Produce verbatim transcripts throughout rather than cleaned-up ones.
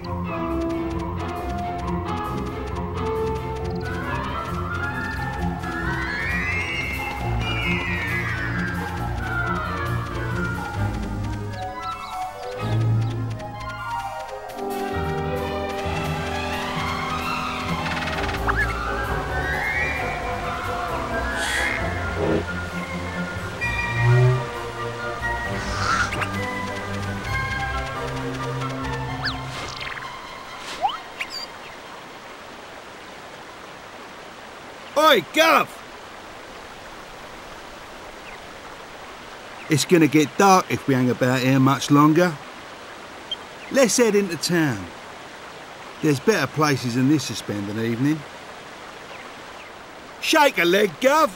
Oi, Gov! It's gonna get dark if we hang about here much longer. Let's head into town. There's better places than this to spend an evening. Shake a leg, Gov!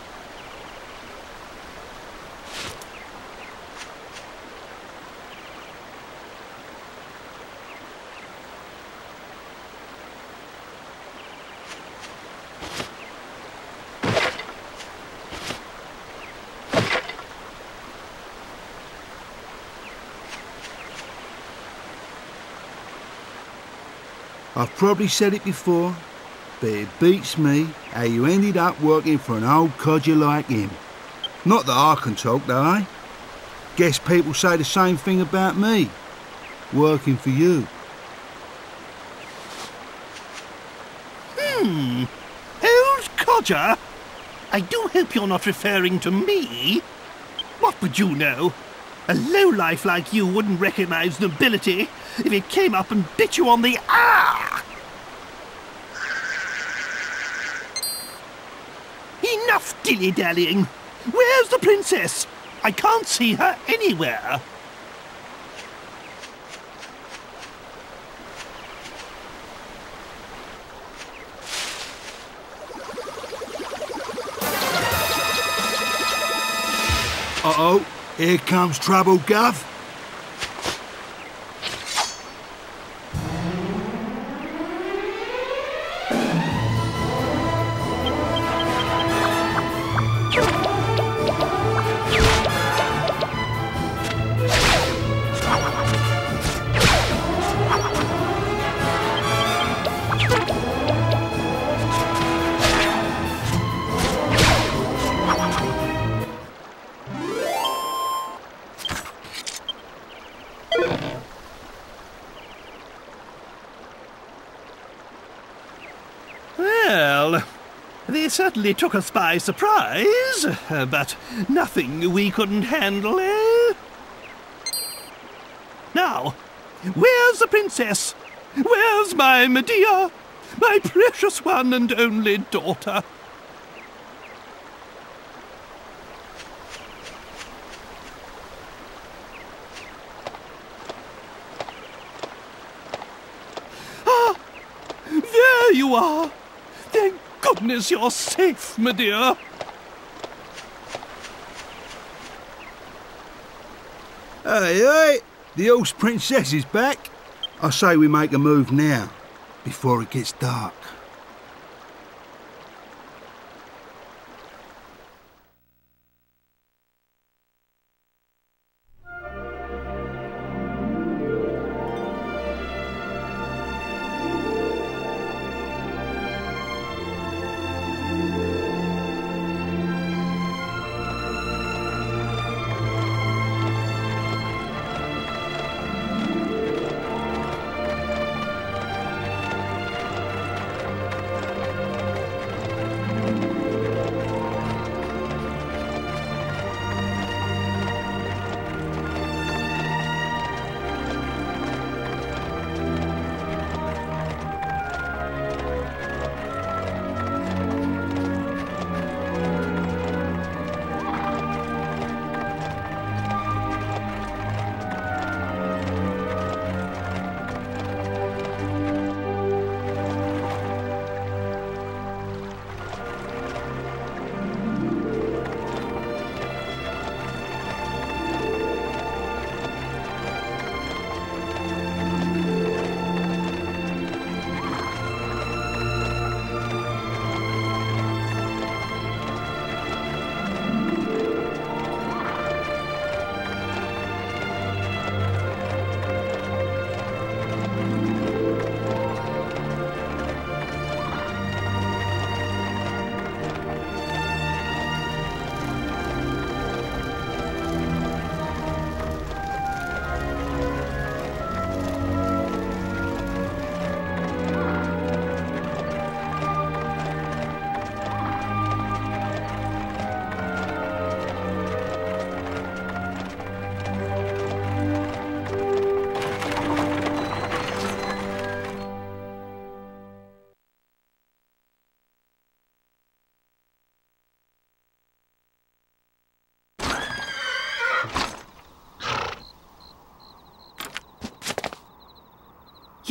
I've probably said it before, but it beats me how you ended up working for an old codger like him. Not that I can talk, though, eh? Guess people say the same thing about me, working for you. Hmm, old codger? I do hope you're not referring to me. What would you know? A lowlife like you wouldn't recognise nobility if it came up and bit you on the ah! Enough dilly-dallying. Where's the princess? I can't see her anywhere. Uh-oh, here comes trouble, Gov. Well, they certainly took us by surprise, uh, but nothing we couldn't handle, eh? Now, where's the princess? Where's my Medea? My precious one and only daughter? Ah! There you are! Thank goodness you're safe, Medea. Hey, hey! The horse princess is back. I say we make a move now, before it gets dark.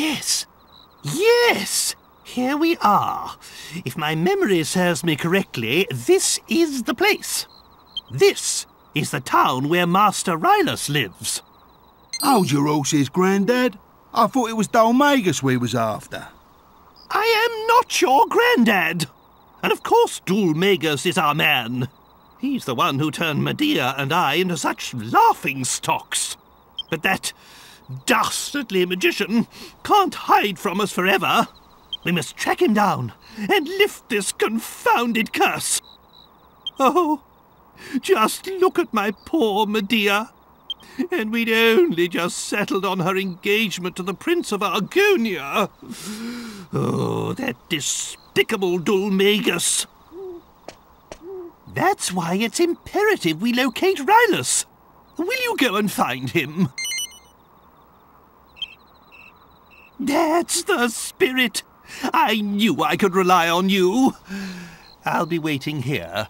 Yes. Yes! Here we are. If my memory serves me correctly, this is the place. This is the town where Master Rylus lives. Hold your horses, Grandad. I thought it was Dulmagus we was after. I am not your Grandad. And of course Dulmagus is our man. He's the one who turned Medea and I into such laughing-stocks. But that dastardly magician can't hide from us forever. We must track him down and lift this confounded curse. Oh, just look at my poor Medea. And we'd only just settled on her engagement to the Prince of Argonia. Oh, that despicable Dulmagus. That's why it's imperative we locate Rylus. Will you go and find him? That's the spirit. I knew I could rely on you. I'll be waiting here.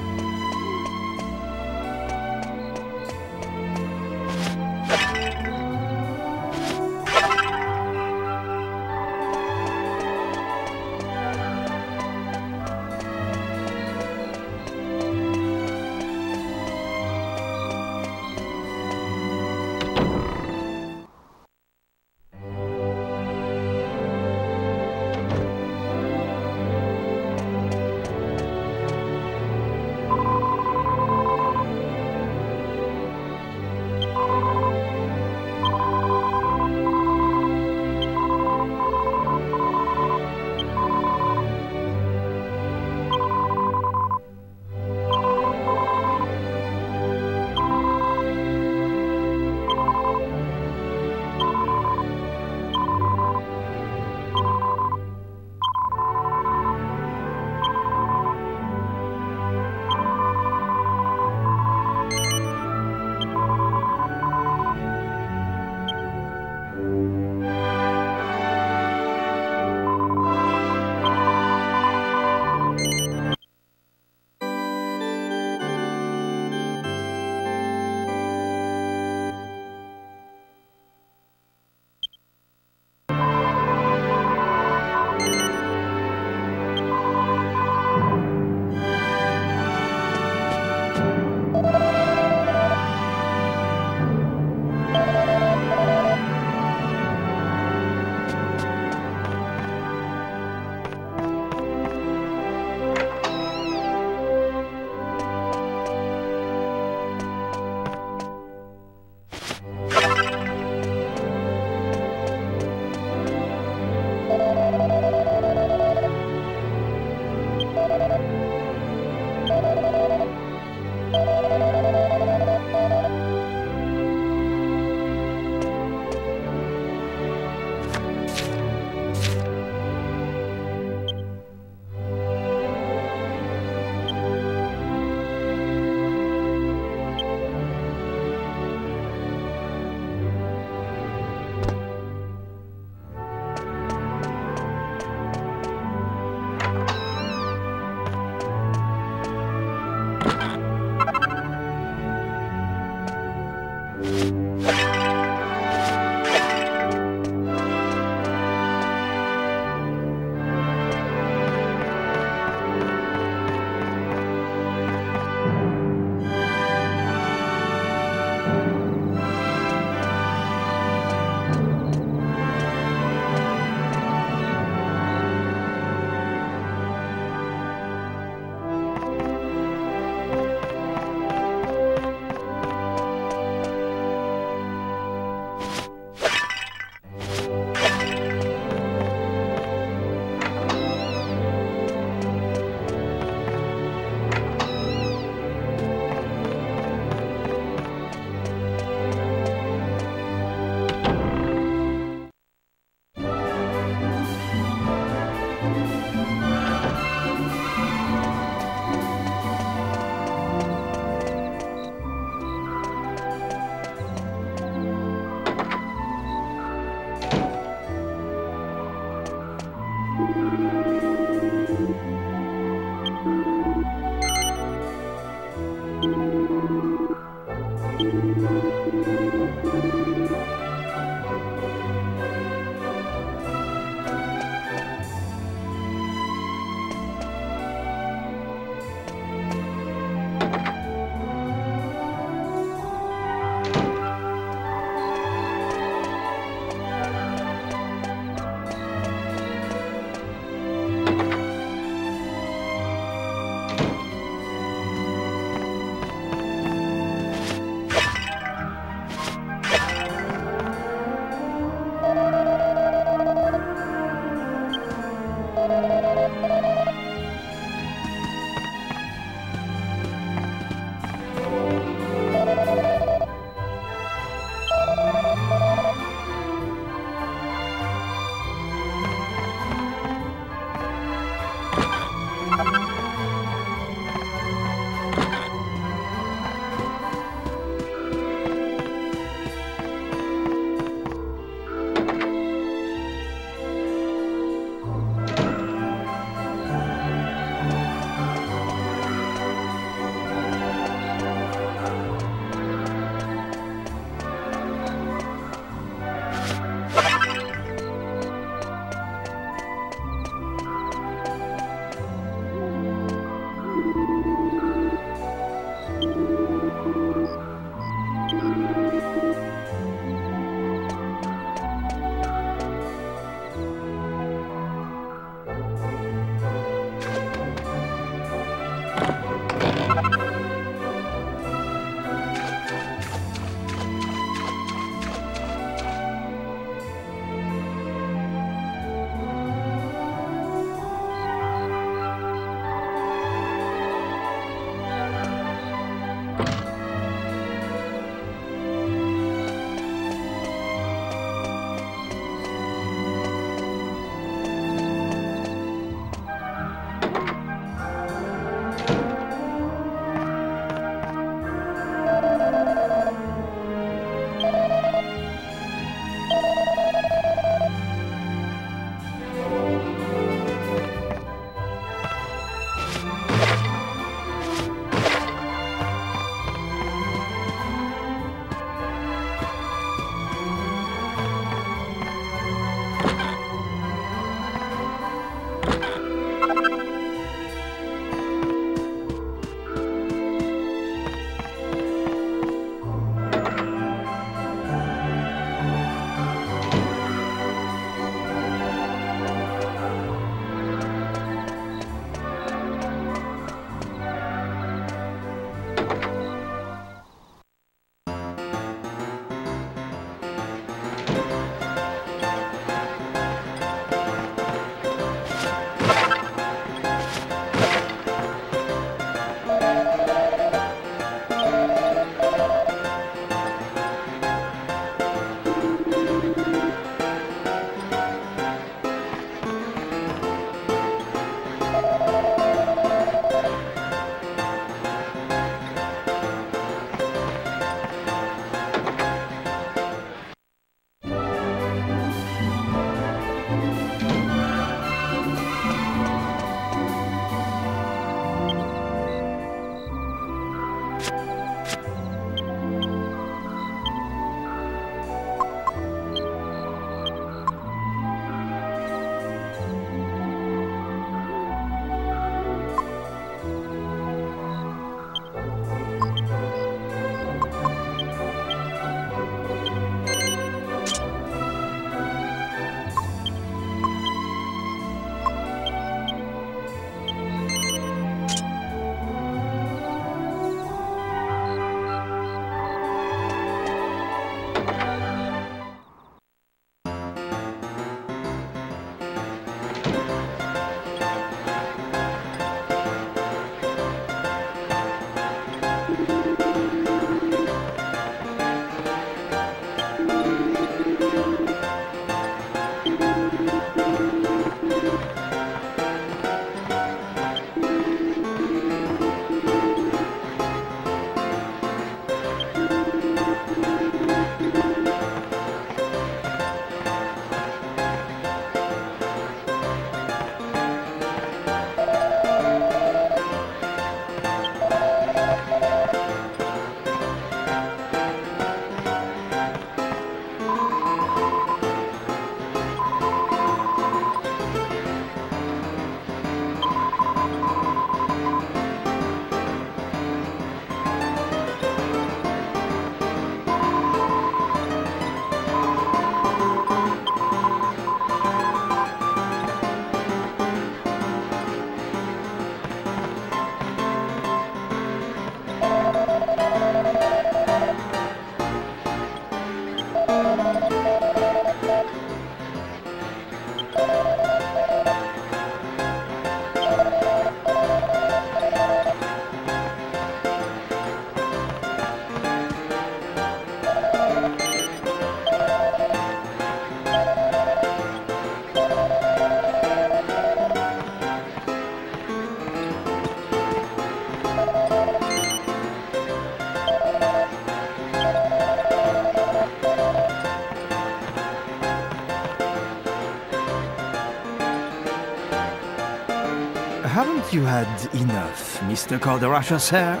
haven't you had enough, Mister Calderasher, sir?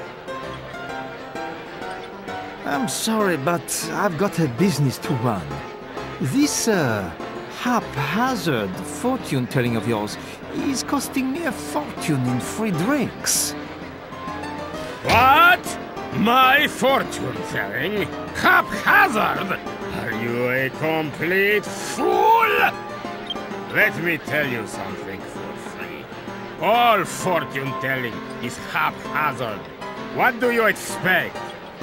I'm sorry, but I've got a business to run. This, uh, haphazard fortune-telling of yours is costing me a fortune in free drinks. What? My fortune-telling? Haphazard? Are you a complete fool? Let me tell you something for free. All fortune-telling is haphazard. What do you expect?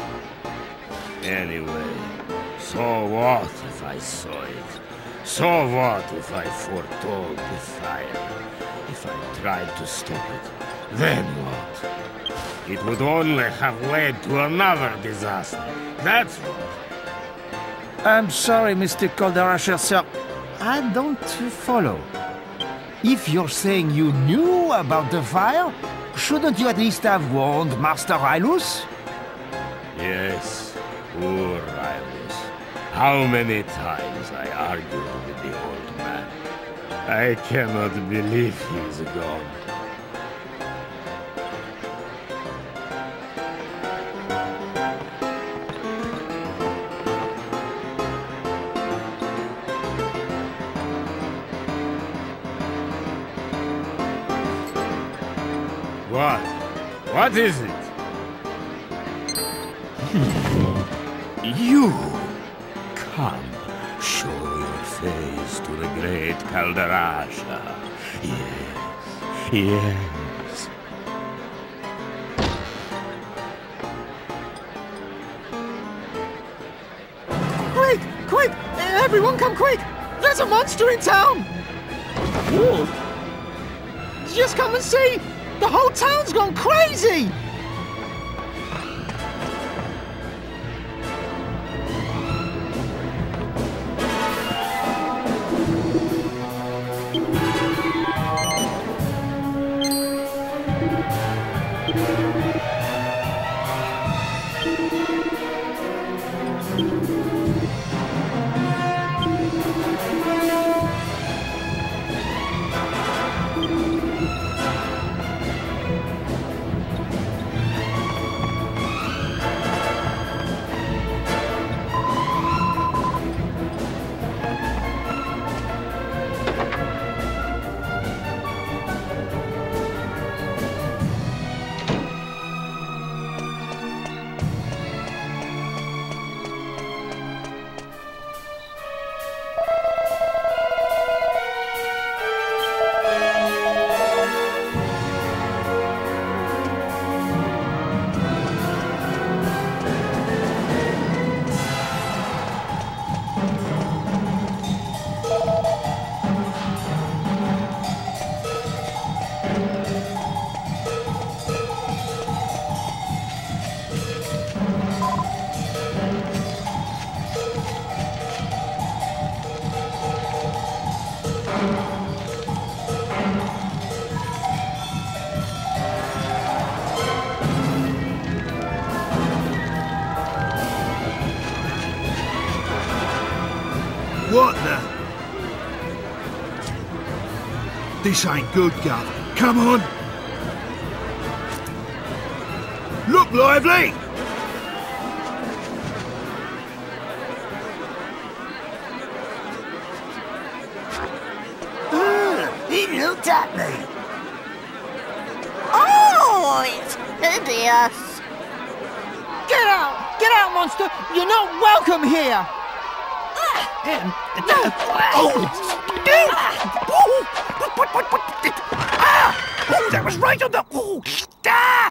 Anyway, so what if I saw it? So what if I foretold the fire? If I tried to stop it, then what? It would only have led to another disaster. That's what. I'm sorry, Mister Calderasher, sir. I don't follow. If you're saying you knew about the fire, shouldn't you at least have warned Master Rylus? Yes, poor Rylus. How many times I argued with the old man. I cannot believe he's gone. What? What is it? You! Come, show your face to the great Calderasher. Yes, yes. Quick! Quick! Everyone come quick! There's a monster in town! Whoa. Just come and see! The whole town's gone crazy! What the? This ain't good, Gov. Come on! Look lively! Uh, he looked at me. Oh, it's hideous. Get out! Get out, monster! You're not welcome here! Um, oh! Ah! Oh, that was right on the... Oh! Ah!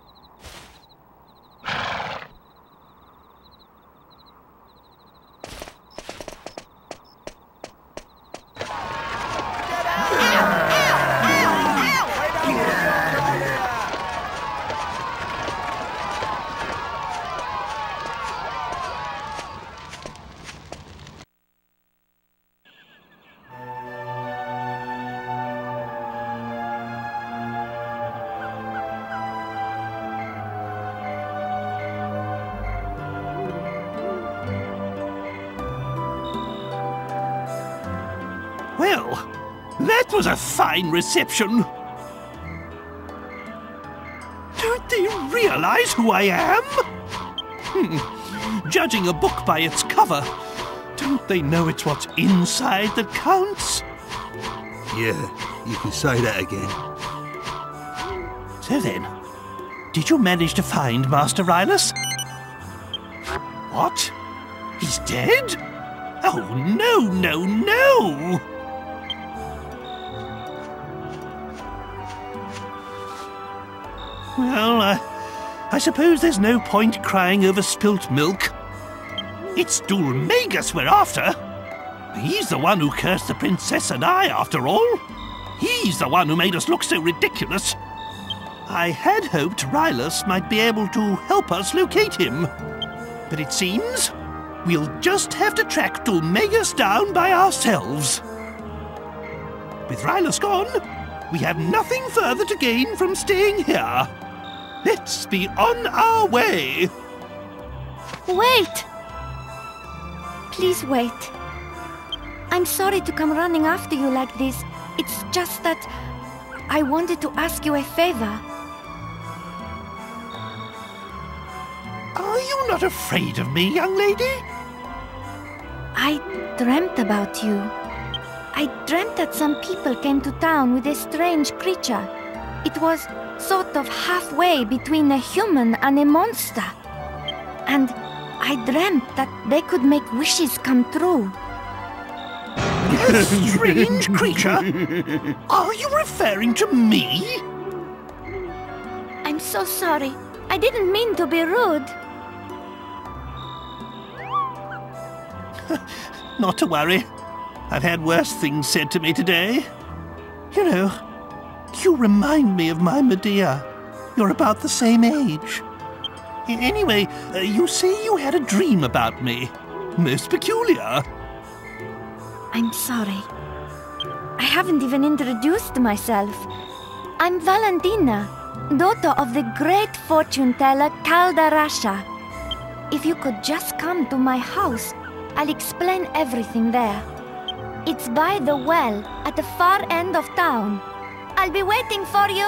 Well, that was a fine reception. realise who I am? Hmm. Judging a book by its cover, don't they know it's what's inside that counts? Yeah, you can say that again. So then, did you manage to find Master Rylus? What? He's dead? Oh, no, no, no! Well, uh, I suppose there's no point crying over spilt milk. It's Dulmagus we're after. He's the one who cursed the princess and I, after all. He's the one who made us look so ridiculous. I had hoped Rylus might be able to help us locate him. But it seems we'll just have to track Dulmagus down by ourselves. With Rylus gone, we have nothing further to gain from staying here. Let's be on our way. Wait! Please wait. I'm sorry to come running after you like this. It's just that I wanted to ask you a favor. Are you not afraid of me, young lady? I dreamt about you. I dreamt that some people came to town with a strange creature. It was sort of halfway between a human and a monster. And I dreamt that they could make wishes come true. A strange creature? Are you referring to me? I'm so sorry. I didn't mean to be rude. Not to worry. I've had worse things said to me today. You know, you remind me of my Medea. You're about the same age. Anyway, uh, you say you had a dream about me. Most peculiar. I'm sorry. I haven't even introduced myself. I'm Valentina, daughter of the great fortune teller Caldarasha. If you could just come to my house, I'll explain everything there. It's by the well at the far end of town. I'll be waiting for you.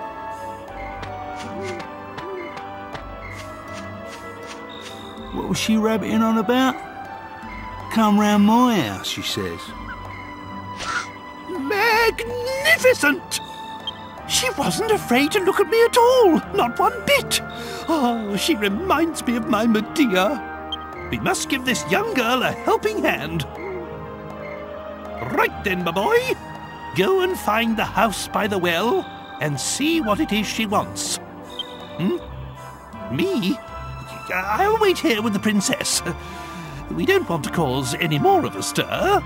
What was she rabbiting on about? Come round my house, she says. Magnificent! She wasn't afraid to look at me at all, not one bit. Oh, she reminds me of my Medea. We must give this young girl a helping hand. Right then, my boy. Go and find the house by the well and see what it is she wants. Hmm? Me? I'll wait here with the princess. We don't want to cause any more of a stir.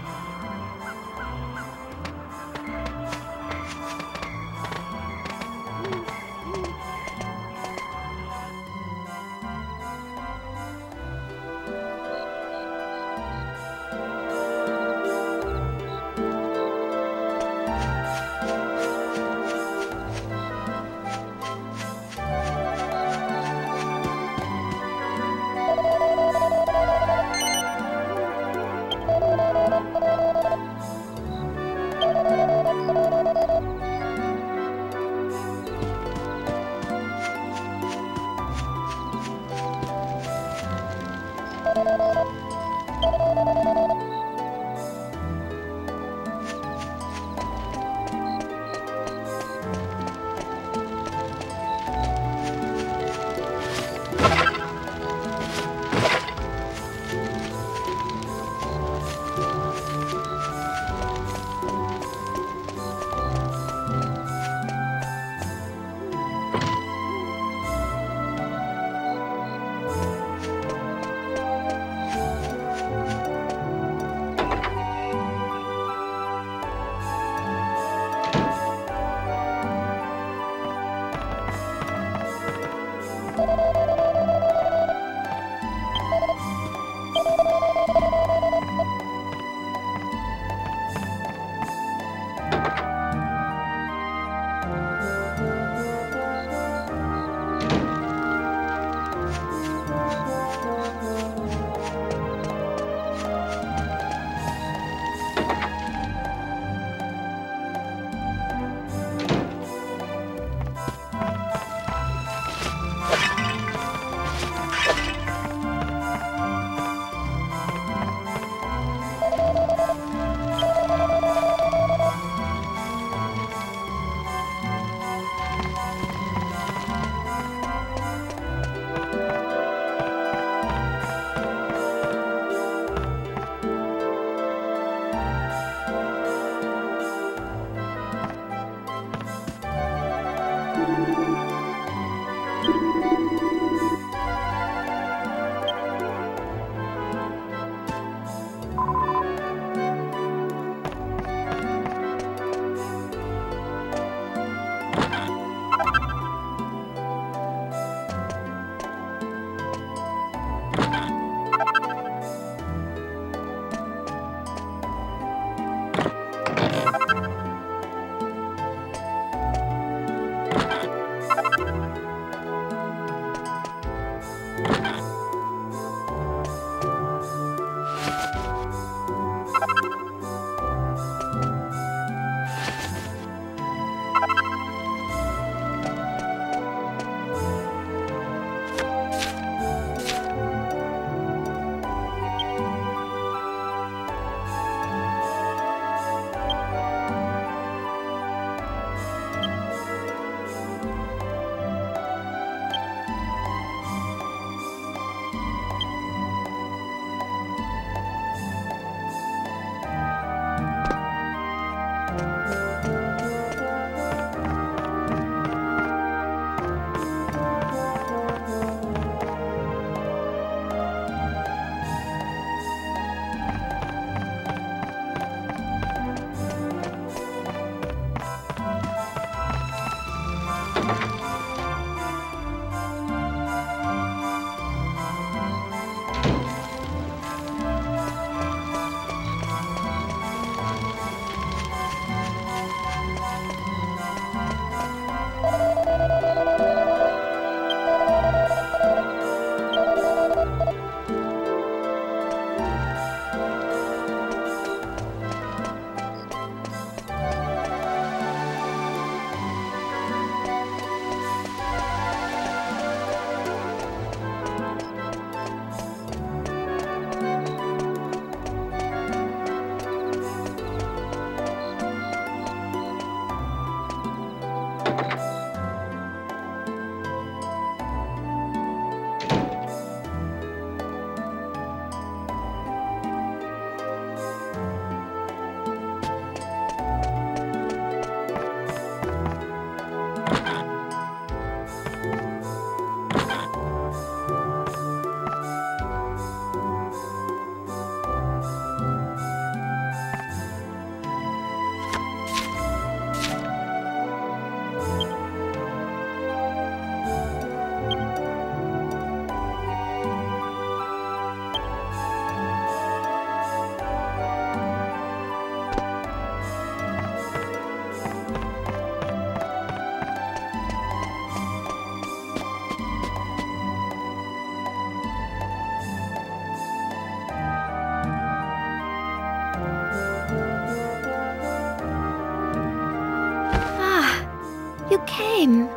You came.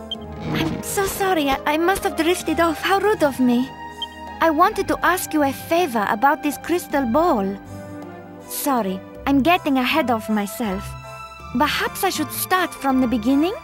I'm so sorry. I, I must have drifted off. How rude of me. I wanted to ask you a favor about this crystal ball. Sorry, I'm getting ahead of myself. Perhaps I should start from the beginning?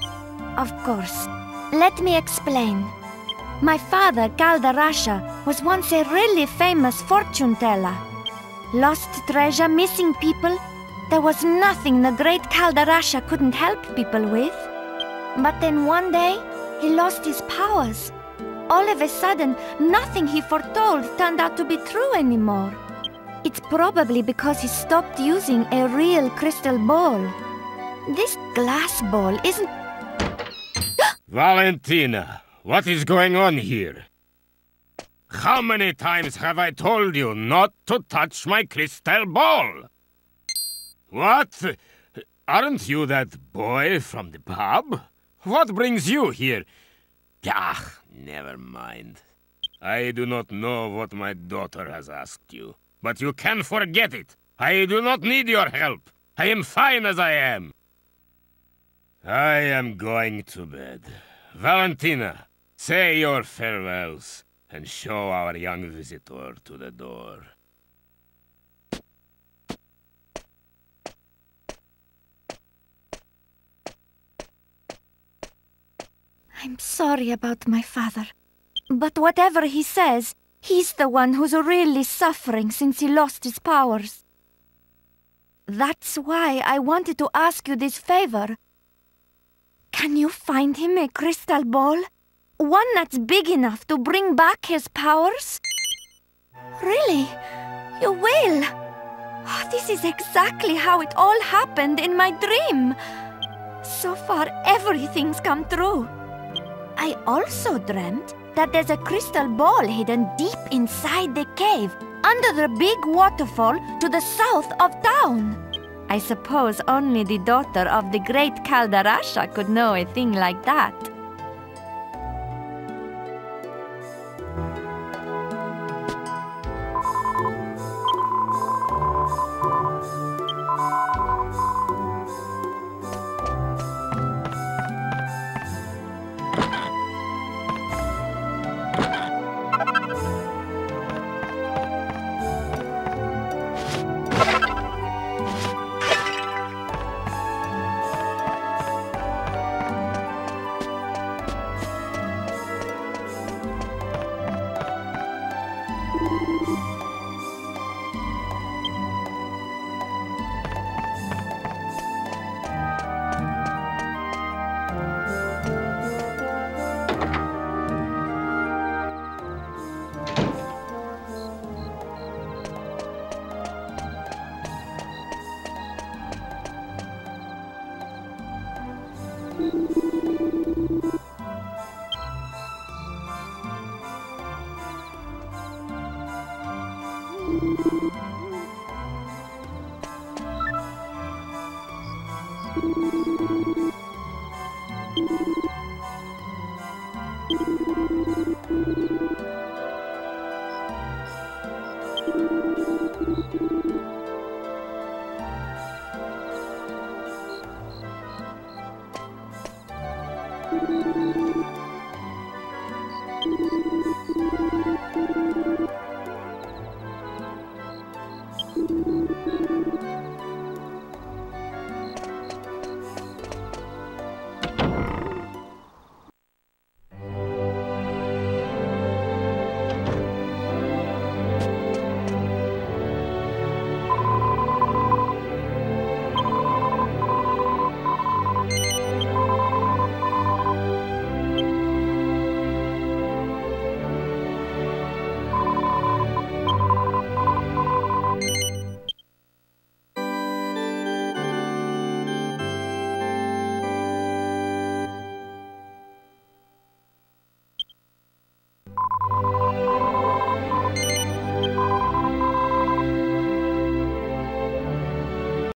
Of course. Let me explain. My father, Caldarasha, was once a really famous fortune teller. Lost treasure, missing people. There was nothing the great Caldarasha couldn't help people with. But then one day, he lost his powers. All of a sudden, nothing he foretold turned out to be true anymore. It's probably because he stopped using a real crystal ball. This glass ball isn't... Valentina, what is going on here? How many times have I told you not to touch my crystal ball? What? Aren't you that boy from the pub? What brings you here? Ah, never mind. I do not know what my daughter has asked you, but you can forget it. I do not need your help. I am fine as I am. I am going to bed. Valentina, say your farewells and show our young visitor to the door. I'm sorry about my father. But whatever he says, he's the one who's really suffering since he lost his powers. That's why I wanted to ask you this favor. Can you find him a crystal ball? One that's big enough to bring back his powers? Really? You will? Oh, this is exactly how it all happened in my dream. So far, everything's come true. I also dreamt that there's a crystal ball hidden deep inside the cave, under the big waterfall to the south of town. I suppose only the daughter of the great Caldarasha could know a thing like that. Thank you.